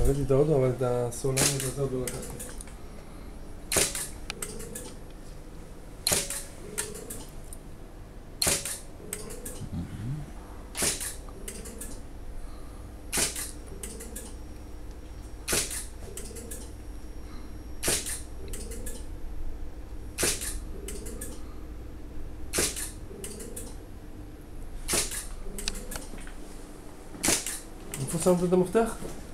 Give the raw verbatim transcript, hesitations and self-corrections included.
הבאתי את האוטו, אבל את הסולן הזה עוד לא לקחתי. איפה שמת את המפתח?